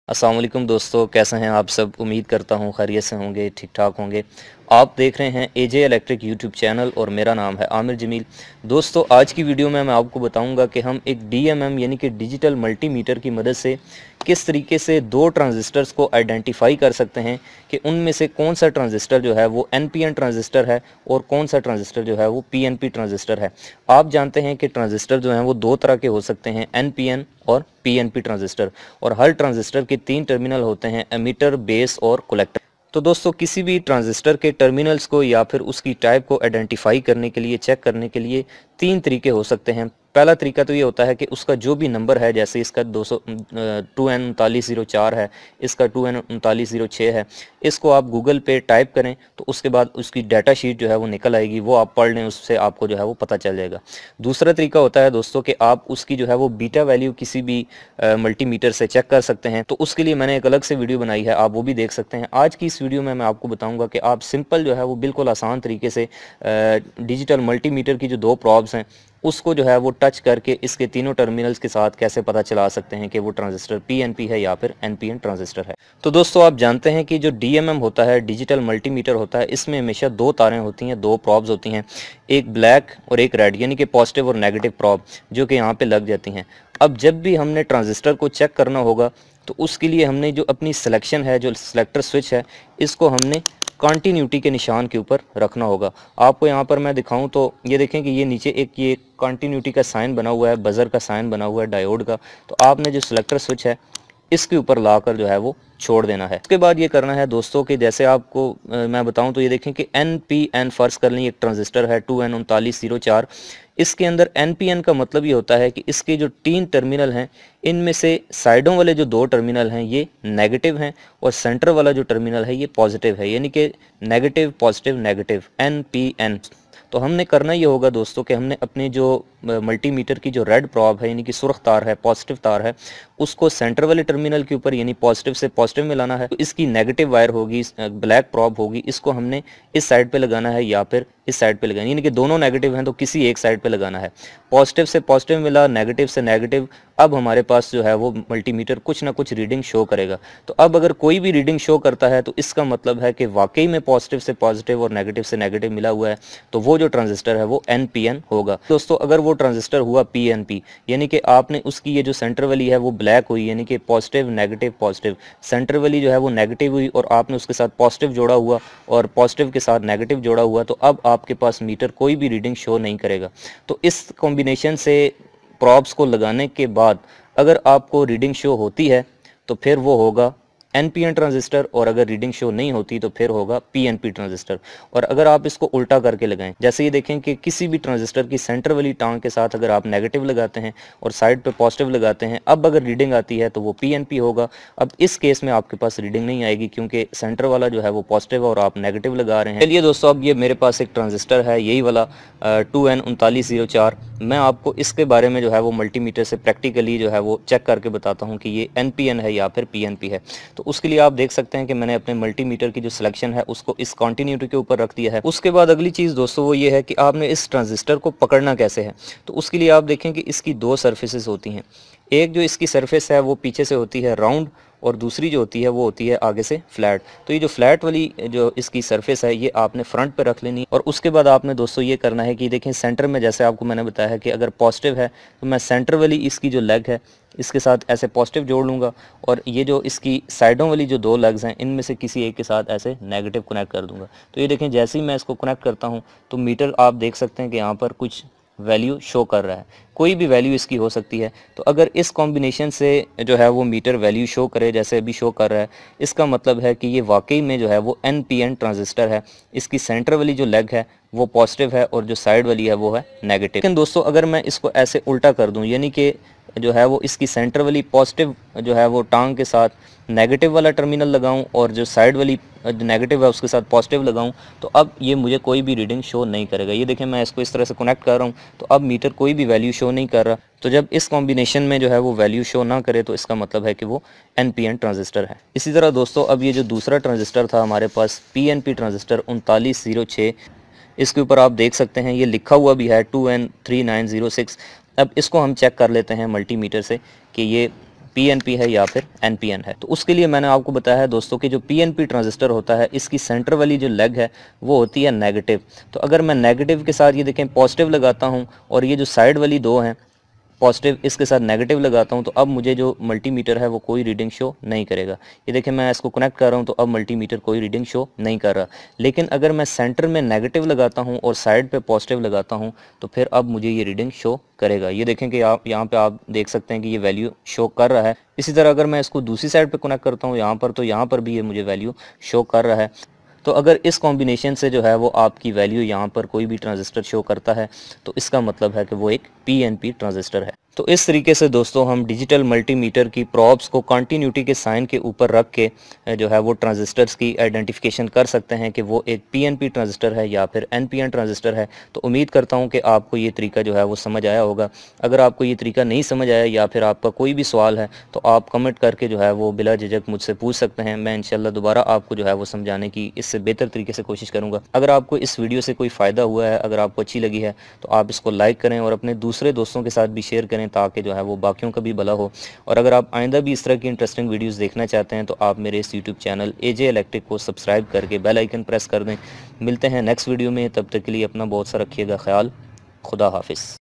अस्सलाम वालेकुम दोस्तों, कैसे हैं आप सब। उम्मीद करता हूँ खैरियत से होंगे, ठीक ठाक होंगे। आप देख रहे हैं एजे इलेक्ट्रिक यूट्यूब चैनल और मेरा नाम है आमिर जमील। दोस्तों, आज की वीडियो में मैं आपको बताऊंगा कि हम एक डीएमएम यानी कि डिजिटल मल्टीमीटर की मदद से किस तरीके से दो ट्रांजिस्टर्स को आइडेंटिफाई कर सकते हैं कि उनमें से कौन सा ट्रांजिस्टर जो है वो एनपीएन ट्रांजिस्टर है और कौन सा ट्रांजिस्टर जो है वो पीएनपी ट्रांजिस्टर है। आप जानते हैं कि ट्रांजिस्टर जो हैं वो दो तरह के हो सकते हैं, एनपीएन और पीएनपी ट्रांजिस्टर, और हर ट्रांजिस्टर के तीन टर्मिनल होते हैं, एमिटर, बेस और कलेक्टर। तो दोस्तों, किसी भी ट्रांजिस्टर के टर्मिनल्स को या फिर उसकी टाइप को आइडेंटिफाई करने के लिए, चेक करने के लिए तीन तरीके हो सकते हैं। पहला तरीका तो ये होता है कि उसका जो भी नंबर है, जैसे इसका 2N3904 है, इसका 2N3906 है, इसको आप गूगल पे टाइप करें तो उसके बाद उसकी डाटा शीट जो है वो निकल आएगी, वो आप पढ़ लें, उससे आपको जो है वो पता चल जाएगा। दूसरा तरीका होता है दोस्तों कि आप उसकी जो है वो बीटा वैल्यू किसी भी मल्टीमीटर से चेक कर सकते हैं। तो उसके लिए मैंने एक अलग से वीडियो बनाई है, आप वो भी देख सकते हैं। आज की इस वीडियो में मैं आपको बताऊंगा कि आप सिंपल जो है वो बिल्कुल आसान तरीके से डिजिटल मल्टीमीटर की जो दो प्रॉब्स हैं उसको जो है वो टच करके इसके तीनों टर्मिनल्स के साथ कैसे पता चला सकते हैं कि वो ट्रांजिस्टर पीएनपी है या फिर एनपीएन ट्रांजिस्टर है। तो दोस्तों, आप जानते हैं कि जो डीएमएम होता है, डिजिटल मल्टीमीटर होता है, इसमें हमेशा दो तारें होती हैं, दो प्रॉब्स होती हैं, एक ब्लैक और एक रेड, यानी कि पॉजिटिव और नेगेटिव प्रॉब, जो कि यहाँ पे लग जाती हैं। अब जब भी हमने ट्रांजिस्टर को चेक करना होगा तो उसके लिए हमने जो अपनी सिलेक्शन है, जो सिलेक्टर स्विच है, इसको हमने कंटिन्यूटी के निशान के ऊपर रखना होगा। आपको यहाँ पर मैं दिखाऊं तो ये देखें कि ये नीचे एक ये कंटिन्यूटी का साइन बना हुआ है, बजर का साइन बना हुआ है, डायोड का। तो आपने जो सिलेक्टर स्विच है इसके ऊपर लाकर जो है वो छोड़ देना है। उसके बाद ये करना है दोस्तों कि जैसे आपको मैं बताऊं तो ये देखें कि NPN फर्ज कर लें, एक ट्रांजिस्टर है 2N3904। इसके अंदर NPN का मतलब ये होता है कि इसके जो तीन टर्मिनल हैं इनमें से साइडों वाले जो दो टर्मिनल हैं ये नेगेटिव हैं और सेंटर वाला जो टर्मिनल है ये पॉजिटिव है, यानी कि नेगेटिव पॉजिटिव नेगेटिव, NPN। तो हमने करना ये होगा दोस्तों कि हमने अपने जो मल्टीमीटर की जो रेड प्रॉब है, यानी कि सुर्ख तार है, पॉजिटिव तार है, उसको सेंटर वाले टर्मिनल के ऊपर यानी पॉजिटिव से पॉजिटिव में लाना है। तो इसकी नेगेटिव वायर होगी, ब्लैक प्रॉब होगी, इसको हमने इस साइड पे लगाना है या फिर इस साइड पे लगाना, यानी कि दोनों नेगेटिव हैं तो किसी एक साइड पे लगाना है। पॉजिटिव से पॉजिटिव मिला, नेगेटिव से नेगेटिव। अब हमारे पास जो है वो मल्टीमीटर कुछ ना कुछ रीडिंग शो करेगा। तो अब अगर कोई भी रीडिंग शो करता है तो इसका मतलब है कि वाकई में पॉजिटिव से पॉजिटिव और नेगेटिव से नेगेटिव मिला हुआ है, तो वो जो ट्रांजिस्टर है वो NPN होगा। दोस्तों, अगर वो ट्रांजिस्टर हुआ PNP, यानी कि आपने उसकी ये जो सेंटर वाली है वो ब्लैक हुई, यानी कि पॉजिटिव नेगेटिव पॉजिटिव, सेंटर वाली जो है वो नेगेटिव हुई और आपने उसके साथ पॉजिटिव जोड़ा हुआ और पॉजिटिव के साथ नेगेटिव जोड़ा हुआ, तो अब आपके पास मीटर कोई भी रीडिंग शो नहीं करेगा। तो इस कॉम्बिनेशन से प्रॉब्स को लगाने के बाद अगर आपको रीडिंग शो होती है तो फिर वो होगा NPN ट्रांजिस्टर, और अगर रीडिंग शो नहीं होती तो फिर होगा PNP ट्रांजिस्टर। और अगर आप इसको उल्टा करके लगाएं, जैसे ये देखें कि किसी भी ट्रांजिस्टर की सेंटर वाली टांग के साथ अगर आप नेगेटिव लगाते हैं और साइड पे पॉजिटिव लगाते हैं, अब अगर रीडिंग आती है तो वो PNP होगा। अब इस केस में आपके पास रीडिंग नहीं आएगी क्योंकि सेंटर वाला जो है वो पॉजिटिव है और आप नेगेटिव लगा रहे हैं। चलिए दोस्तों, अब ये मेरे पास एक ट्रांजिस्टर है, यही वाला 2N3904। मैं आपको इसके बारे में जो है वो मल्टीमीटर से प्रैक्टिकली जो है वो चेक करके बताता हूँ कि ये NPN है या फिर PNP है। तो उसके लिए आप देख सकते हैं कि मैंने अपने मल्टीमीटर की जो सिलेक्शन है उसको इस कंटिन्यूटी के ऊपर रख दिया है। उसके बाद अगली चीज़ दोस्तों वो ये है कि आपने इस ट्रांजिस्टर को पकड़ना कैसे है। तो उसके लिए आप देखें कि इसकी दो सरफेसेस होती हैं। एक जो इसकी सरफेस है वो पीछे से होती है राउंड और दूसरी जो होती है वो होती है आगे से फ्लैट। तो ये जो फ्लैट वाली जो इसकी सरफेस है ये आपने फ्रंट पे रख लेनी और उसके बाद आपने दोस्तों ये करना है कि देखें सेंटर में, जैसे आपको मैंने बताया है कि अगर पॉजिटिव है तो मैं सेंटर वाली इसकी जो लेग है इसके साथ ऐसे पॉजिटिव जोड़ लूँगा और ये जो इसकी साइडों वाली जो दो लेग्स हैं इनमें से किसी एक के साथ ऐसे नेगेटिव कनेक्ट कर दूंगा। तो ये देखें जैसे ही मैं इसको कनेक्ट करता हूँ तो मीटर आप देख सकते हैं कि यहाँ पर कुछ वैल्यू शो कर रहा है, कोई भी वैल्यू इसकी हो सकती है। तो अगर इस कॉम्बिनेशन से जो है वो मीटर वैल्यू शो करे जैसे अभी शो कर रहा है, इसका मतलब है कि ये वाकई में जो है वो NPN ट्रांजिस्टर है। इसकी सेंटर वाली जो लेग है वो पॉजिटिव है और जो साइड वाली है वो है नेगेटिव। लेकिन दोस्तों, अगर मैं इसको ऐसे उल्टा कर दूं, यानी कि जो है वो इसकी सेंटर वाली पॉजिटिव जो है वो टांग के साथ नेगेटिव वाला टर्मिनल लगाऊं और जो साइड वाली नेगेटिव है उसके साथ पॉजिटिव लगाऊं, तो अब ये मुझे कोई भी रीडिंग शो नहीं करेगा। ये देखें मैं इसको इस तरह से कनेक्ट कर रहा हूं तो अब मीटर कोई भी वैल्यू शो नहीं कर रहा। तो जब इस कॉम्बिनेशन में जो है वो वैल्यू शो ना करे तो इसका मतलब है कि वो NPN ट्रांजिस्टर है। इसी तरह दोस्तों, अब ये जो दूसरा ट्रांजिस्टर था हमारे पास PNP ट्रांजिस्टर 3906, इसके ऊपर आप देख सकते हैं ये लिखा हुआ भी है 2N3906। अब इसको हम चेक कर लेते हैं मल्टीमीटर से कि ये PNP है या फिर NPN है। तो उसके लिए मैंने आपको बताया है दोस्तों कि जो PNP ट्रांजिस्टर होता है इसकी सेंटर वाली जो लेग है वो होती है नेगेटिव। तो अगर मैं नेगेटिव के साथ ये देखें पॉजिटिव लगाता हूँ और ये जो साइड वाली दो हैं पॉजिटिव इसके साथ नेगेटिव लगाता हूँ, तो अब मुझे जो मल्टीमीटर है वो कोई रीडिंग शो नहीं करेगा। ये देखें मैं इसको कनेक्ट कर रहा हूँ तो अब मल्टीमीटर कोई रीडिंग शो नहीं कर रहा। लेकिन अगर मैं सेंटर में नेगेटिव लगाता हूँ और साइड पे पॉजिटिव लगाता हूँ तो फिर अब मुझे ये रीडिंग शो करेगा। ये देखें कि आप यहाँ पे आप देख सकते हैं कि ये वैल्यू शो कर रहा है। इसी तरह अगर मैं इसको दूसरी साइड पे कनेक्ट करता हूँ यहाँ पर, तो यहाँ पर भी ये मुझे वैल्यू शो कर रहा है। तो अगर इस कॉम्बिनेशन से जो है वो आपकी वैल्यू यहाँ पर कोई भी ट्रांजिस्टर शो करता है तो इसका मतलब है कि वो एक PNP ट्रांजिस्टर है। तो इस तरीके से दोस्तों हम डिजिटल मल्टीमीटर की प्रॉब्स को कंटिन्यूटी के साइन के ऊपर रख के जो है वो ट्रांजिस्टर्स की आइडेंटिफिकेशन कर सकते हैं कि वो एक PNP ट्रांजिस्टर है या फिर NPN ट्रांजिस्टर है। तो उम्मीद करता हूँ कि आपको ये तरीका जो है वो समझ आया होगा। अगर आपको ये तरीका नहीं समझ आया या फिर आपका कोई भी सवाल है तो आप कमेंट करके जो है वो बिला झिझक मुझसे पूछ सकते हैं। मैं इंशाल्लाह दोबारा आपको जो है वो समझाने की इससे बेहतर तरीके से कोशिश करूँगा। अगर आपको इस वीडियो से कोई फ़ायदा हुआ है, अगर आपको अच्छी लगी है तो आप इसको लाइक करें और अपने दूसरे दोस्तों के साथ भी शेयर करें ताकि जो है वो बाकियों का भी भला हो। और अगर आप आइंदा भी इस तरह की इंटरेस्टिंग वीडियोस देखना चाहते हैं तो आप मेरे इस यूट्यूब चैनल AJ इलेक्ट्रिक को सब्सक्राइब करके बेल आइकन प्रेस कर दें। मिलते हैं नेक्स्ट वीडियो में, तब तक के लिए अपना बहुत सा रखिएगा ख्याल। खुदा हाफिज़।